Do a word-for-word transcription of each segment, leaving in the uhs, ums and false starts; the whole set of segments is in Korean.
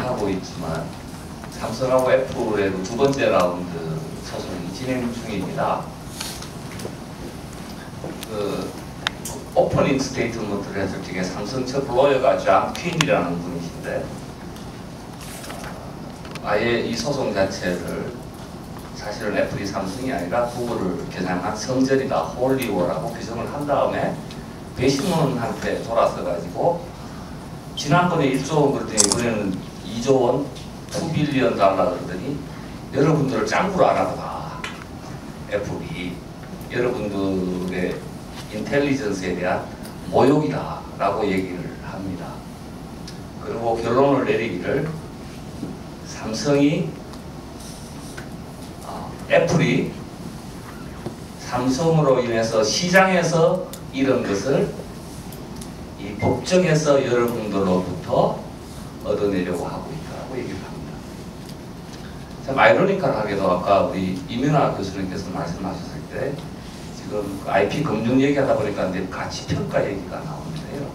진행하고 있지만 삼성하고 애플의 두 번째 라운드 소송이 진행 중입니다. 그 오프닝 스테이트먼트를 했을 적에 삼성 첫 로여가 존 퀸이라는 분이신데 아예 이 소송 자체를 사실은 애플이 삼성이 아니라 구글을 겨냥한 성전이다, 홀리워라고 규정을 한 다음에 배심원한테 돌아서 가지고 지난번에 일조 원 그랬더니 이번에는 이조 원, 투 빌리언 달러 그러더니 여러분들을 짱구로 알아봐. 애플이 여러분들의 인텔리전스에 대한 모욕이다 라고 얘기를 합니다. 그리고 결론을 내리기를 삼성이 어, 애플이 삼성으로 인해서 시장에서 이런 것을 이 법정에서 여러분들로부터 얻어내려고 하고 있다고 얘기를 합니다. 참 아이러니컬하게도 아까 우리 이민아 교수님께서 말씀하셨을 때 지금 그 아이피 금융 얘기하다 보니까 이제 가치평가 얘기가 나오는데요.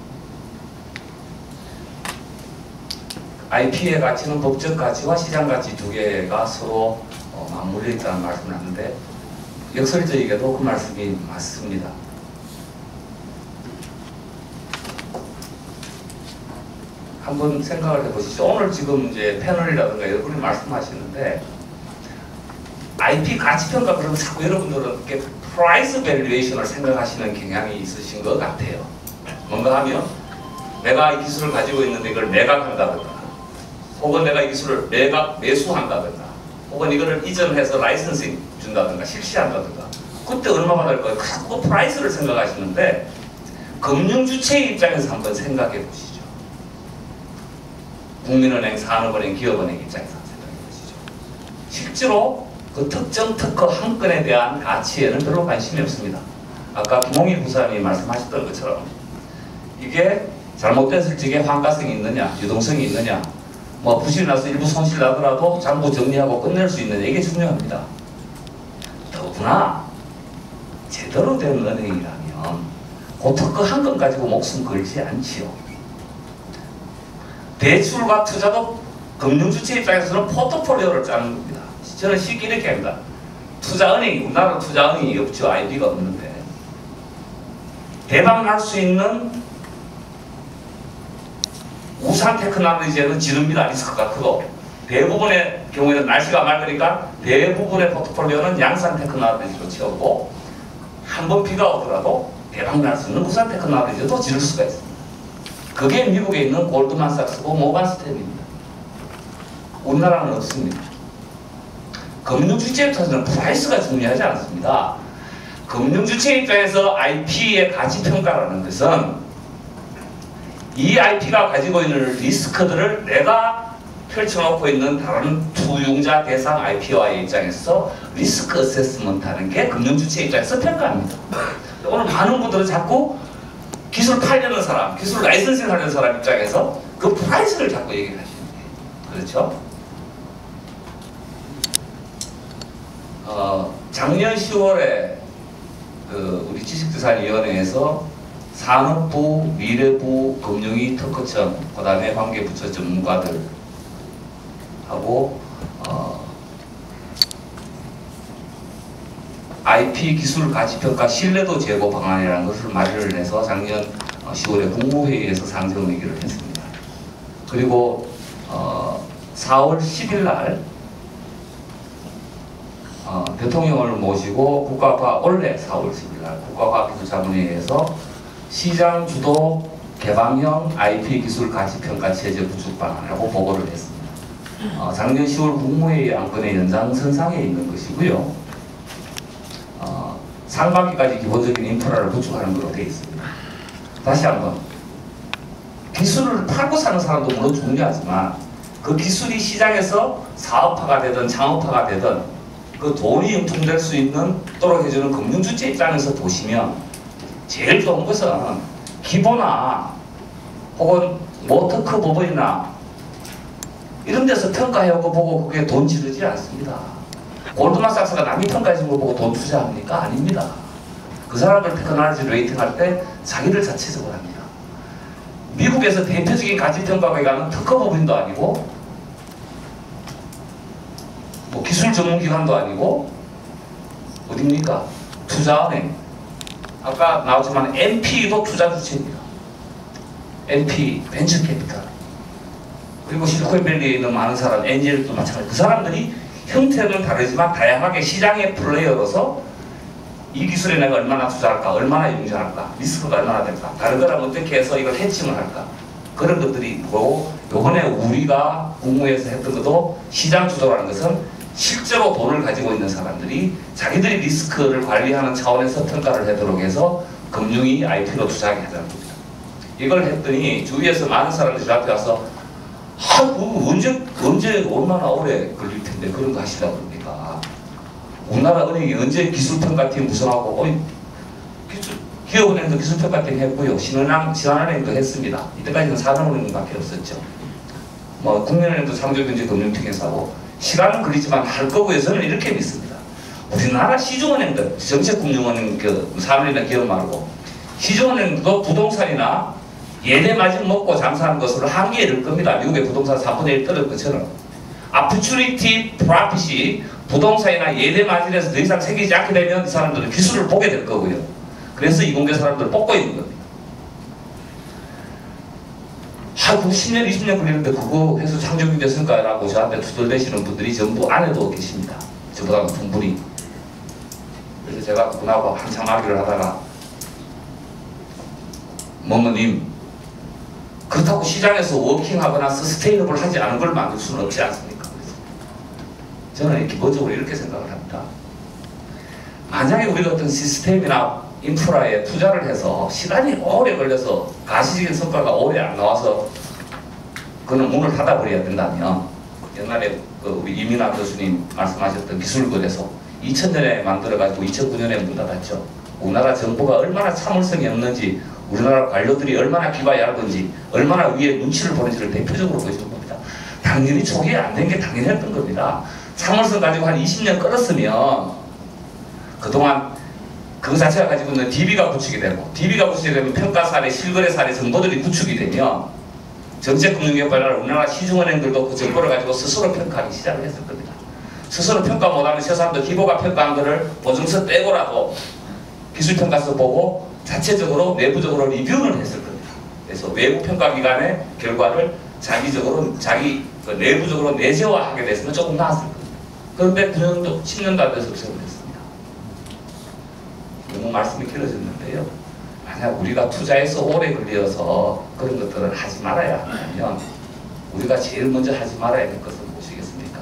아이피의 가치는 법적 가치와 시장 가치 두 개가 서로 어, 맞물려 있다는 말씀을 하는데 역설적이게도 그 말씀이 맞습니다. 한번 생각을 해보시죠. 오늘 지금 이제 패널이라든가 여러분이 말씀하시는데 아이피 가치평가 그러면 자꾸 여러분들은 이렇게 프라이스 밸류에이션을 생각하시는 경향이 있으신 것 같아요. 뭔가 하면 내가 이 기술을 가지고 있는데 이걸 매각한다든가 혹은 내가 이 기술을 매각, 매수한다든가 혹은 이거를 이전해서 라이선싱 준다든가 실시한다든가 그때 얼마 받을 거예요? 자꾸 프라이스를 생각하시는데 금융주체의 입장에서 한번 생각해 보시죠. 국민은행, 산업은행, 기업은행 입장에서 생각해 보시죠. 실제로 그 특정 특허 한 건에 대한 가치에는 별로 관심이 없습니다. 아까 김홍일 부사님이 말씀하셨던 것처럼 이게 잘못됐을 적에 환가성이 있느냐, 유동성이 있느냐, 뭐 부실이 나서 일부 손실 나더라도 장부 정리하고 끝낼 수 있느냐 이게 중요합니다. 더구나 제대로 된 은행이라면 그 특허 한 건 가지고 목숨 걸지 않지요. 대출과 투자도 금융주체 입장에서는 포트폴리오를 짜는 겁니다. 저는 쉽게 이렇게 합니다. 투자은행이, 우리나라 투자은행이 없죠. 아이디가 없는데. 대박 날 수 있는 우산 테크놀로지에는 지릅니다. 리스크가 크고. 대부분의 경우에는 날씨가 맑으니까 대부분의 포트폴리오는 양산 테크놀로지로 채우고 한 번 비가 오더라도 대박 날 수 있는 우산 테크놀로지도 지를 수가 있습니다. 그게 미국에 있는 골드만삭스고 모건스탠리입니다. 우리나라는 없습니다. 금융주체 입장에서는 프라이스가 중요하지 않습니다. 금융주체 입장에서 아이피의 가치평가라는 것은 이 아이피가 가지고 있는 리스크들을 내가 펼쳐놓고 있는 다른 투용자 대상 아이피와의 입장에서 리스크 어세스먼트 하는 게 금융주체 입장에서 평가합니다. 오늘 많은 분들은 자꾸 기술 팔려는 사람, 기술 라이선싱 하는 사람 입장에서 그 프라이스를 자꾸 얘기를 하시는 거예요. 그렇죠? 어, 작년 시월에 그 우리 지식자산위원회에서 산업부, 미래부, 금융위 특허청, 그 다음에 관계부처 전문가들하고 어, 아이피 기술 가치평가 신뢰도 제고 방안이라는 것을 마련을 해서 작년 시월에 국무회의에서 상정 의결을 했습니다. 그리고 어, 사월 십일 날 어, 대통령을 모시고 국가과학 원래 사월 십일 날 국가과학기술자문회의에서 시장 주도 개방형 아이피 기술 가치평가 체제 구축 방안이라고 보고를 했습니다. 어, 작년 시월 국무회의 안건의 연장선상에 있는 것이고요. 어, 상반기까지 기본적인 인프라를 구축하는 것으로 되어 있습니다. 다시 한번 기술을 팔고 사는 사람도 물론 중요하지만 그 기술이 시장에서 사업화가 되든 창업화가 되든 그 돈이 융통될 수 있는 도록 해주는 금융주체 입장에서 보시면 제일 좋은 것은 기보나 혹은 모터크 법원이나 이런 데서 평가해오고 보고 그게 돈 지르지 않습니다. 골드만삭스가 남이 평가해준 걸 보고 돈 투자합니까? 아닙니다. 그 사람들 테크놀로지 레이팅할 때 자기들 자체적으로 합니다. 미국에서 대표적인 가치평가가 가는 특허법인도 아니고 뭐 기술 전문 기관도 아니고 어딥니까? 투자은행. 아까 나왔지만 엠피도 투자 주체입니다. 엠피 벤처캐피탈. 그리고 실리콘밸리에 있는 많은 사람, 엔젤도 마찬가지. 그 사람들이 형태는 다르지만 다양하게 시장의 플레이어로서 이 기술에 내가 얼마나 투자할까, 얼마나 융자할까, 리스크가 얼마나 될까, 다른 거랑 어떻게 해서 이걸 해칭을 할까, 그런 것들이 있고, 요번에 우리가 국무에서 했던 것도 시장 주도라는 것은 실제로 돈을 가지고 있는 사람들이 자기들이 리스크를 관리하는 차원에서 평가를 하도록 해서 금융이 아이피로 투자하게 하자는 겁니다. 이걸 했더니 주위에서 많은 사람들이 앞에 와서 아, 그 언제, 언제, 얼마나 오래 걸릴 텐데 그런 거 하시라고 그럽니까? 우리나라 은행이 언제 기술평가팀 구성하고, 어이, 기술, 기업은행도 기술평가팀 했고요. 신은행, 신한은행도 했습니다. 이때까지는 산업은행밖에 없었죠. 뭐, 국민은행도 창조경제금융팀에서 시간은 걸리지만 할 거고요. 저는 이렇게 믿습니다. 우리나라 시중은행들, 정책금융은행, 그, 산업이나 기업 말고, 시중은행도 부동산이나 예대 마진 먹고 장사하는 것으로 한계에 이를 겁니다. 미국의 부동산 삼분의 일 떨어진 것처럼. opportunity profit이 부동산이나 예대 마진에서 더 이상 생기지 않게 되면 이 사람들은 기술을 보게 될 거고요. 그래서 이공계 사람들을 뽑고 있는 겁니다. 아, 그거 십 년, 이십 년 걸리는데 그거 해서 창조경제 성과라고 저한테 투덜대시는 분들이 전부 안에도 계십니다. 저보다 높은 분이. 그래서 제가 그분하고 한참 argu를 하다가 뭐뭐님, 그렇다고 시장에서 워킹하거나 서스테이너블 하지 않은 걸 만들 수는 없지 않습니까? 저는 기본적으로 이렇게 생각을 합니다. 만약에 우리가 어떤 시스템이나 인프라에 투자를 해서 시간이 오래 걸려서 가시적인 성과가 오래 안 나와서 그는 문을 닫아버려야 된다면, 옛날에 그 우리 이민아 교수님 말씀하셨던 기술거래소 이천 년에 만들어가지고 이천구 년에 문 닫았죠. 우리나라 정부가 얼마나 참을성이 없는지, 우리나라 관료들이 얼마나 귀가 얇은지, 얼마나 위에 눈치를 보는지를 대표적으로 보여준 겁니다. 당연히 초기에 안 된 게 당연했던 겁니다. 참을성 가지고 한 이십 년 끌었으면 그동안 그 자체가 가지고 있는 디비가 구축이 되고, 디비가 구축이 되면 평가 사례, 실거래 사례 정보들이 구축이 되면 정책금융nghiệp 발달을 우리나라 시중은행들도 그 정보를 가지고 스스로 평가하기 시작을 했을 겁니다. 스스로 평가 못하는 저 사람들 기보가 평가한 거를 보증서 떼고라도 기술평가서 보고 자체적으로 내부적으로 리뷰를 했을 겁니다. 그래서 외부 평가기관의 결과를 자기적으로 자기 그 내부적으로 내재화하게 됐으면 조금 나았을 겁니다. 그런데 구 년도, 십 년도 안 돼서 없애고 됐습니다. 너무 말씀이 길어졌는데요. 만약 우리가 투자해서 오래 걸려서 그런 것들을 하지 말아야 하면 우리가 제일 먼저 하지 말아야 될 것은 무엇이겠습니까?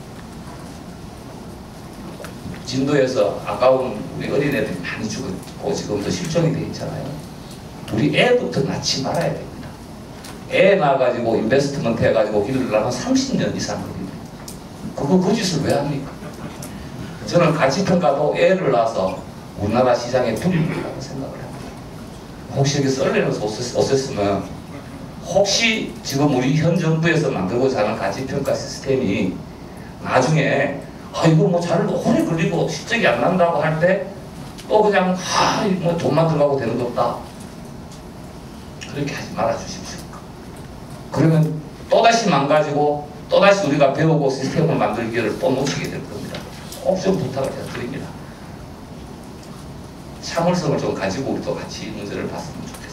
진도에서 아까운 우리 어린애들이 많이 죽었고 지금도 실종이 돼 있잖아요. 우리 애부터 낳지 말아야 됩니다. 애 낳아가지고 인베스트먼트 해가지고 기르려면 삼십 년 이상 걸립니다. 그거 그 짓을 왜 합니까? 저는 가치평가도 애를 낳아서 우리나라 시장에 불리라고 생각을 합니다. 혹시 여기 썰레는 어셌으면 혹시 지금 우리 현 정부에서 만들고자 하는 가치평가 시스템이 나중에 아 이거 뭐 잘 오래 걸리고 실적이 안 난다고 할 때 또 그냥 아 뭐 돈만 들어가고 되는 거 없다. 그렇게 하지 말아 주십시오. 그러면 또다시 망가지고 또다시 우리가 배우고 시스템을 만들기를 또 놓치게 될 겁니다. 꼭 좀 부탁을 드립니다. 참을성을 좀 가지고 우리도 같이 문제를 봤으면 좋겠습니다.